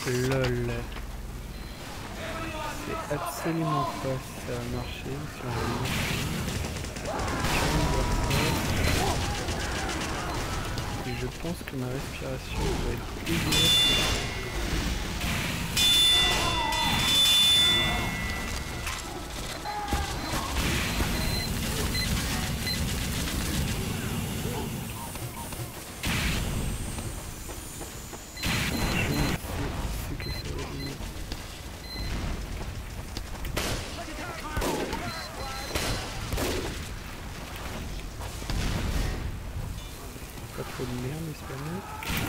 Lol. C'est absolument pas ça a marché sur un et je pense que ma respiration doit être dégueulasse. Pas trop de merde, espérons.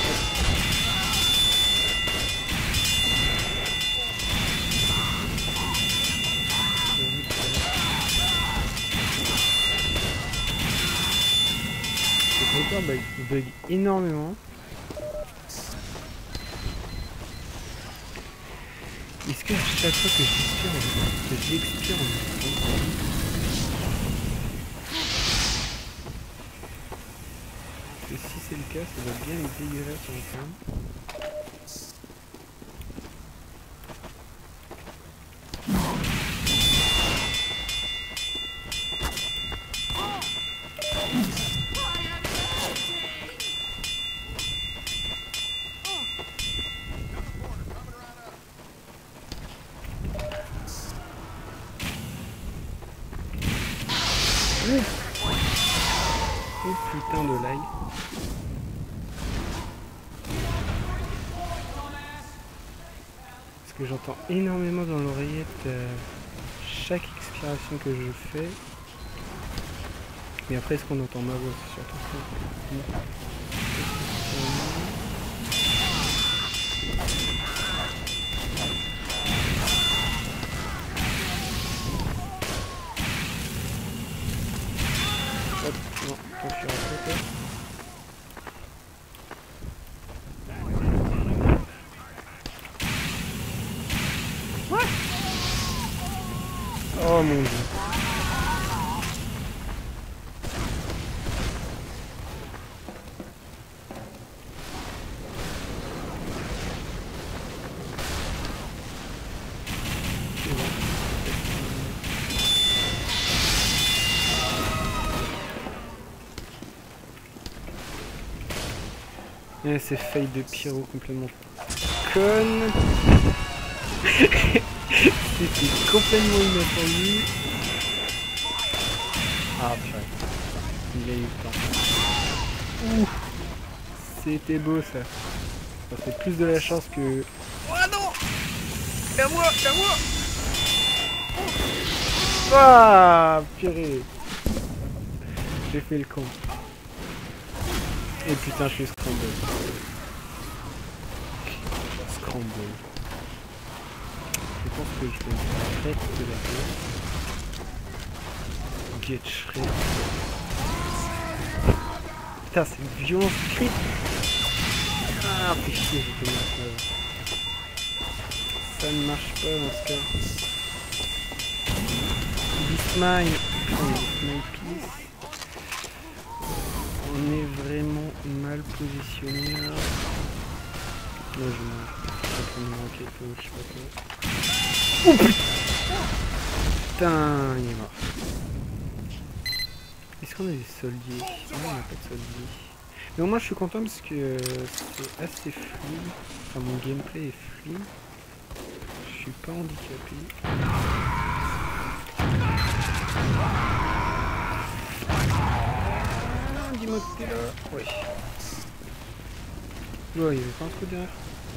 Le moteur bug énormément. Est-ce que à chaque fois que j'expire en et si c'est le cas, ça va bien être dégueulasse en fait. Oh putain de lag. Parce que j'entends énormément dans l'oreillette chaque expiration que je fais. Mais après, est-ce qu'on entend ma voix? C'est surtout ça. Hop, non, je suis raté. What? Oh mon dieu. Et c'est faille de pyro complètement conne. C'était complètement inattendu. Ah purée. Il a eu le temps. Ouh. C'était beau ça. Ça fait plus de la chance que... Oh non! À moi! À moi! Ah purée. J'ai fait le con. Et putain, je suis scramble. Scramble. Je pense que je vais shred de la gueule. Get shred. Putain, c'est une violence crit. Ah, fais chier, j'ai fait mal. Ça ne marche pas dans ce cas. Beastmine. Beastmine Peace. On est vraiment mal positionné là. Là je vais manquer peu, je sais pas quoi. Oh putain, il est mort. Est-ce qu'on a des soldiers? Non, on n'a pas de soldiers. Mais au moins je suis content parce que c'est assez fluide. Enfin mon gameplay est fluide. Je suis pas handicapé. Dis-moi que t'es là. Oui. Ouais, il y avait pas un trou derrière.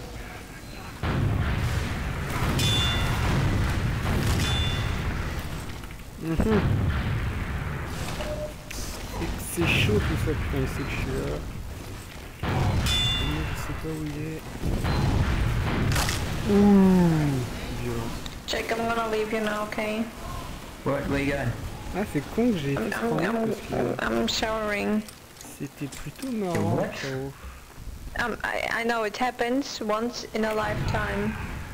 C'est chaud tout ça, putain, il sait que je suis là. Je sais pas où il est. Ouh, violent. Jake, I'm gonna leave you now, okay? Where you going? Ah, c'est con que j'ai été scandé parce que I'm showering. c'était plutôt marrant, frérot. I know it happens once in a lifetime.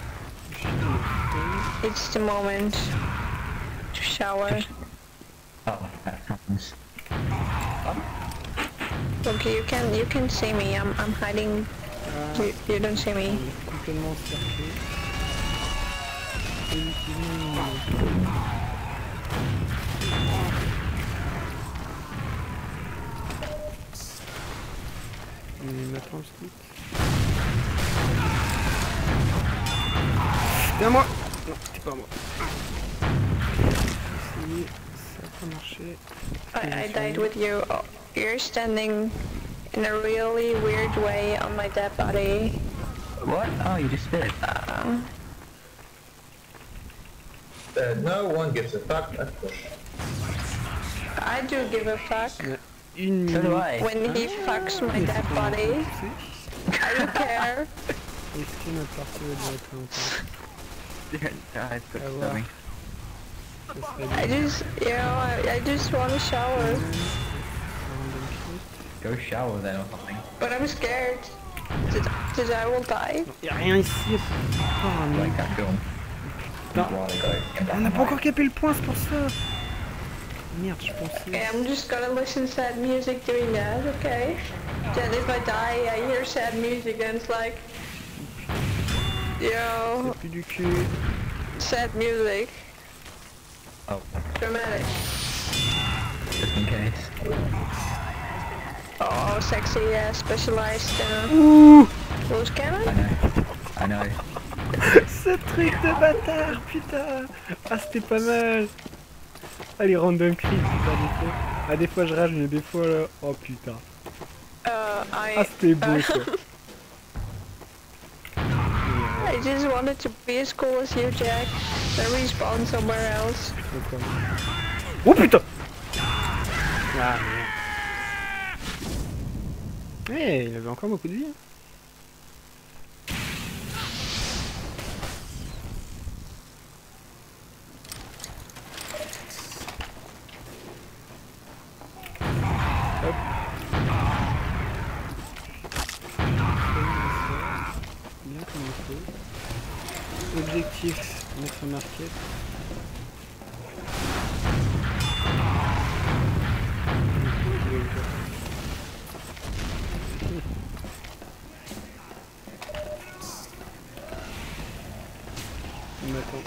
It's the moment to shower. Oh, that happens. Okay, you can see me. I'm hiding. You don't see me. complètement encerclé. Et maintenant le scout. C'est à moi! Non, c'est pas à moi. Si, ça a pas marché. I died with you. Oh, you're standing in a really weird way on my dead body. What? Oh, you just did. No one gives a fuck, of course. I do give a fuck Une So do minute. I. when he fucks my dead body. I don't care. Est-ce que notre partie va durer très longtemps? I put Ah, something. Ça serait I bien. just, you know, I just want to shower. Random kill. Go shower then or something. But I'm scared that I will die. Y'a rien ici. Oh, non. Like that film. Non. While ago, in black On n'a and pas encore white. capé le point, c'est pour ça. Merde, je Okay, pensais. I'm just gonna listen to sad music doing that, okay? Then if I die, I hear sad music and it's like, yo, Y'a plus du cul. sad music, Oh, dramatic. just in case. Oh, sexy, specialized Ouh, close cannon? I know. ce truc de bâtard, putain. Ah, c'était pas mal. Ah, les random crit, putain, des fois. Ah, des fois je rage, mais des fois là. Oh putain. Ah, c'était beau ça. I just wanted to be as cool as you, Jack. Then respawn somewhere else. Oh putain. Ah merde. Eh, il avait encore beaucoup de vie. Hein. Hop. Bien comme il faut. Objectif, mettre marquette. Il m'attend.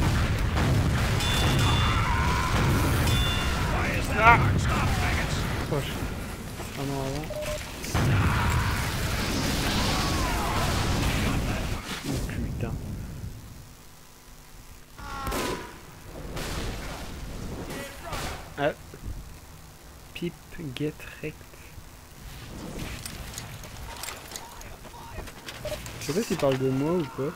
Ah proche. Ah non, avant. Oh, putain. Ah. Pip get wrecked. Je sais pas s'il parle de moi ou pas.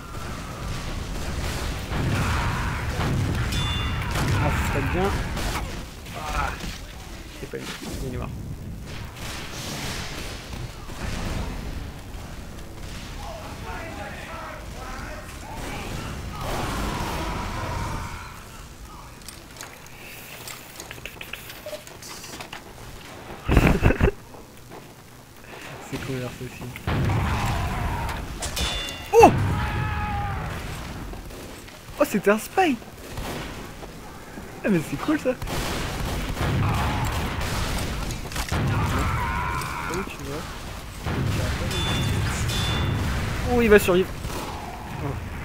Ah, ce serait bien. Ah. C'est pas une. Il est mort. C'est conversation. Oh! Oh, c'était un spy! Ah, mais c'est cool ça! Où tu vas? Oh, il va survivre! Oh.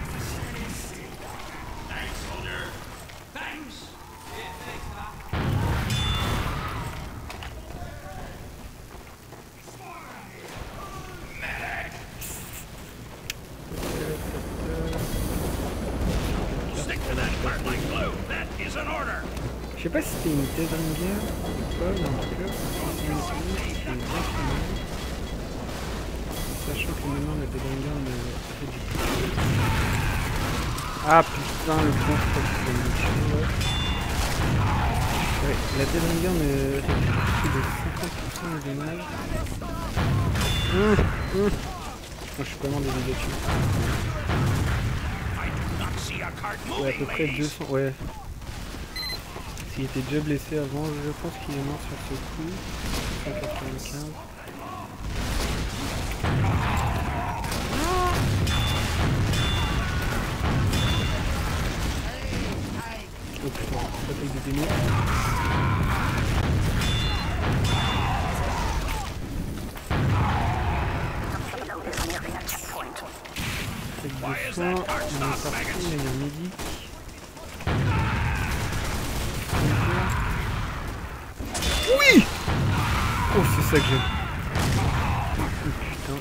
Je sais pas si c'était une Dead Ringer ou pas, mais en tout cas, c'est une série qui est bien filmée. Sachant que maintenant la Dead Ringer ne fait du tout. Ah putain, le bon, je crois que c'est une tuer, ouais. Ouais, la Dead Ringer ne réduit de 50% les dommages. Moi je suis pas loin des dégâts dessus. Ouais, à peu près 200, ouais. S'il était déjà blessé avant, je pense qu'il est mort sur ce coup. 195. Oh putain, attaque des démons. soins. On est parti, il y a un médic. Oui! Oh, c'est ça que j'aime. Oh putain.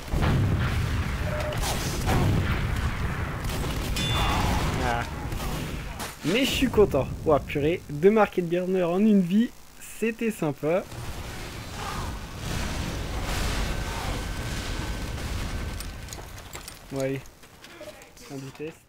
Ah. Mais je suis content. Ouah, purée. 2 market burner en une vie. C'était sympa. Ouais. On du test.